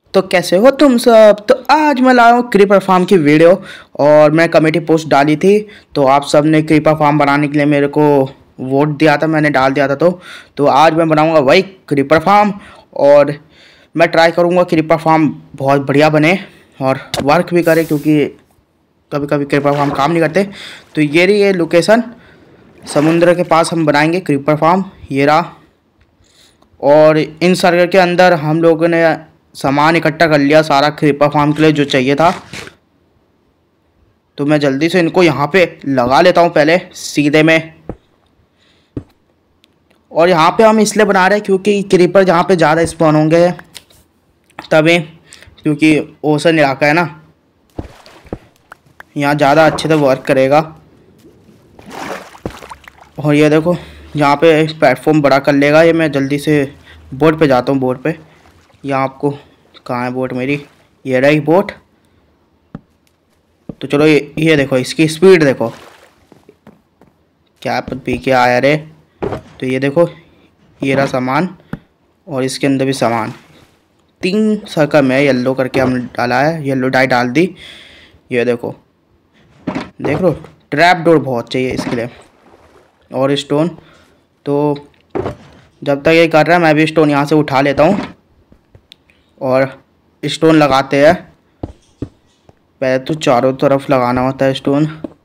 तो कैसे हो तुम सब। तो आज मैं लाया हूँ क्रीपर फार्म की वीडियो। और मैं कमेटी पोस्ट डाली थी, तो आप सब ने क्रीपर फार्म बनाने के लिए मेरे को वोट दिया था, मैंने डाल दिया था। तो आज मैं बनाऊंगा वही क्रीपर फार्म। और मैं ट्राई करूंगा क्रीपर फार्म बहुत बढ़िया बने और वर्क भी करे, क्योंकि कभी कभी क्रीपर फार्म काम नहीं करते। तो ये रही ये लोकेशन, समुद्र के पास हम बनाएंगे क्रीपर फार्म, ये रहा। और इन सर्वर के अंदर हम लोगों ने सामान इकट्ठा कर लिया सारा क्रीपर फार्म के लिए जो चाहिए था। तो मैं जल्दी से इनको यहाँ पे लगा लेता हूँ पहले सीधे में। और यहाँ पे हम इसलिए बना रहे हैं क्योंकि क्रीपर जहाँ पे ज़्यादा स्पॉन होंगे तभी, क्योंकि ओशन इलाका है ना, यहाँ ज़्यादा अच्छे से वर्क करेगा। और ये देखो यहाँ पे प्लेटफॉर्म बड़ा कर लेगा ये। मैं जल्दी से बोट पे जाता हूँ। बोट पे यहाँ आपको कहाँ है बोट मेरी, ये रही बोट। तो चलो ये देखो इसकी स्पीड देखो, क्या पी के आया रे। तो ये देखो ये रहा सामान, और इसके अंदर भी सामान 3 सर्कल में येलो करके हमने डाला है, येलो डाई डाल दी। ये देखो देख लो, ट्रैप डोर बहुत चाहिए इसके लिए, और स्टोन। तो जब तक ये कर रहा है मैं भी स्टोन यहाँ से उठा लेता हूँ और स्टोन लगाते हैं। पहले तो चारों तरफ लगाना होता है स्टोन।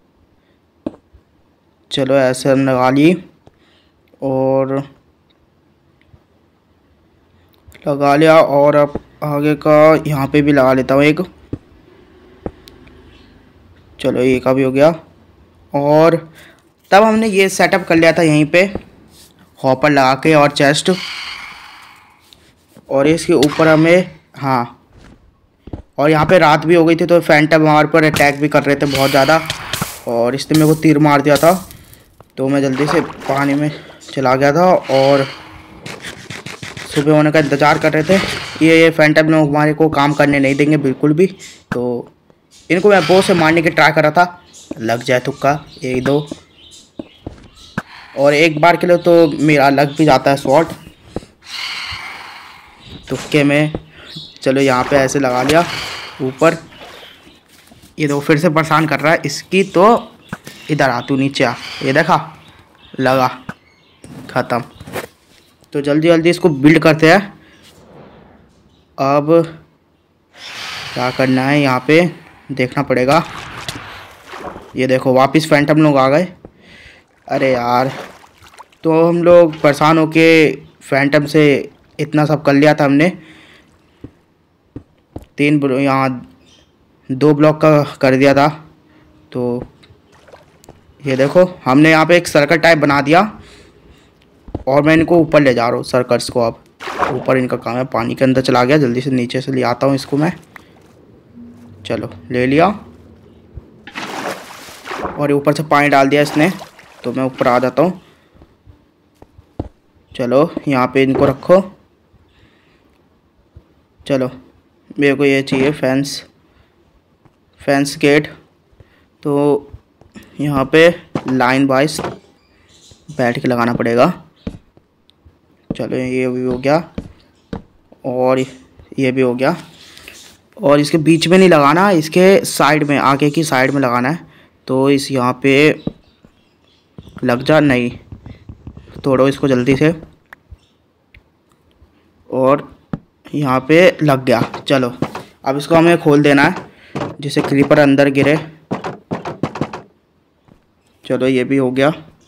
चलो ऐसे हम लगा ली, और लगा लिया। और अब आगे का यहाँ पे भी लगा लेता हूँ एक। चलो ये का भी हो गया। और तब हमने ये सेटअप कर लिया था यहीं पे हॉपर लगा के और चेस्ट। और इसके ऊपर हमें और यहाँ पे रात भी हो गई थी, तो फैंटम हमारे पर अटैक भी कर रहे थे बहुत ज़्यादा। और इसने मेरे को तीर मार दिया था, तो मैं जल्दी से पानी में चला गया था और सुबह होने का इंतज़ार कर रहे थे। ये फैंटम लोग हमारे को काम करने नहीं देंगे बिल्कुल भी। तो इनको मैं बो से मारने की ट्राई कर रहा था, लग जाए तुक्का 1-2, और एक बार के लिए तो मेरा लग भी जाता है शॉट तुक्के में। चलो यहाँ पे ऐसे लगा लिया ऊपर। ये तो फिर से परेशान कर रहा है इसकी, तो इधर आ तू नीचे आ। ये देखा लगा, ख़त्म। तो जल्दी जल्दी इसको बिल्ड करते हैं। अब क्या करना है यहाँ पे देखना पड़ेगा। ये देखो वापस फैंटम लोग आ गए। अरे यार, तो हम लोग परेशान होके फैंटम से इतना सब कर लिया था हमने। 3 यहाँ 2 ब्लॉक का कर दिया था। तो ये देखो हमने यहाँ पे एक सर्कल टाइप बना दिया, और मैं इनको ऊपर ले जा रहा हूँ सर्कल्स को। अब ऊपर इनका काम है, पानी के अंदर चला गया, जल्दी से नीचे से ले आता हूँ इसको मैं। चलो ले लिया, और ऊपर से पानी डाल दिया इसने, तो मैं ऊपर आ जाता हूँ। चलो यहाँ पे इनको रखो। चलो मेरे को ये चाहिए फेंस गेट। तो यहाँ पे लाइन वाइज बैठ के लगाना पड़ेगा। चलो ये भी हो गया, और ये भी हो गया। और इसके बीच में नहीं लगाना, इसके साइड में, आगे की साइड में लगाना है। तो इस यहाँ पे लग जा, नहीं तोड़ो इसको जल्दी से। और यहाँ पे लग गया। चलो अब इसको हमें खोल देना है जिससे क्रीपर अंदर गिरे। चलो ये भी हो गया।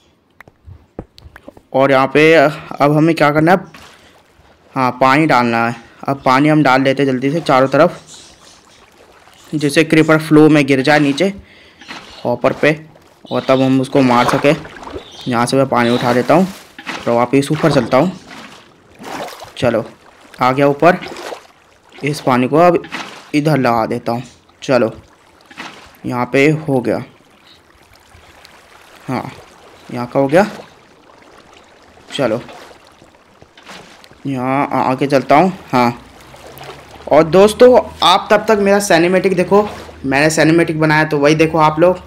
और यहाँ पे अब हमें क्या करना है, पानी डालना है। अब पानी हम डाल लेते हैं जल्दी से चारों तरफ, जिससे क्रीपर फ्लो में गिर जाए नीचे हॉपर पे, और तब हम उसको मार सके। यहाँ से मैं पानी उठा लेता हूँ और वापस ऊपर चलता हूँ। चलो आ गया ऊपर। इस पानी को अब इधर लगा देता हूँ। चलो यहाँ पे हो गया, यहाँ का हो गया। चलो यहाँ आके चलता हूँ। और दोस्तों आप तब तक मेरा सिनेमैटिक देखो, मैंने सिनेमैटिक बनाया तो वही देखो आप लोग।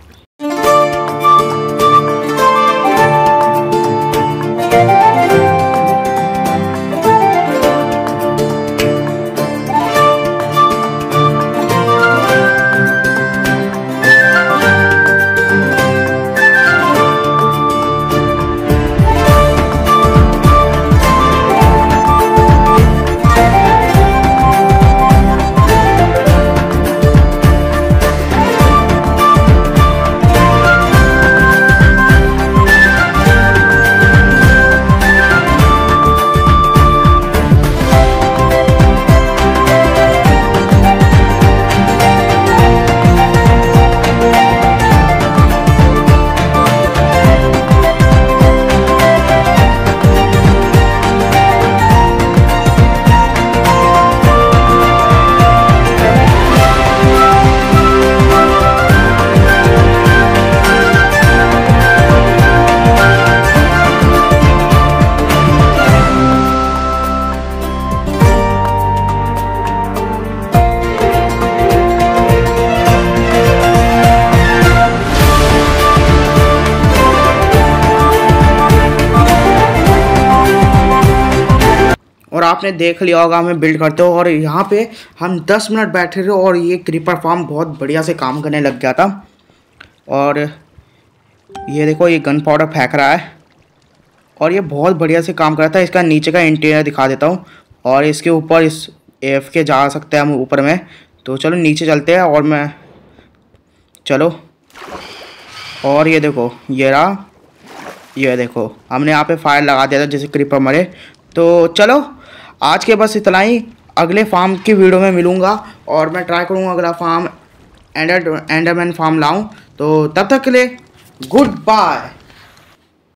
आपने देख लिया होगा हमें बिल्ड करते हो, और यहाँ पे हम 10 मिनट बैठे रहे और ये क्रीपर फार्म बहुत बढ़िया से काम करने लग गया था। और ये देखो ये गन पाउडर फेंक रहा है और ये बहुत बढ़िया से काम कर रहा था। इसका नीचे का इंटीरियर दिखा देता हूँ, और इसके ऊपर इस एफ के जा सकते हैं हम ऊपर में। तो चलो नीचे चलते हैं और मैं चलो, और ये देखो ये रहा, ये देखो हमने यहाँ पे फायर लगा दिया था जिससे क्रीपर मरे। तो चलो आज के बस इतना ही, अगले फार्म की वीडियो में मिलूँगा और मैं ट्राई करूँगा अगला फार्म एंडरमैन फार्म लाऊँ। तो तब तक के लिए गुड बाय।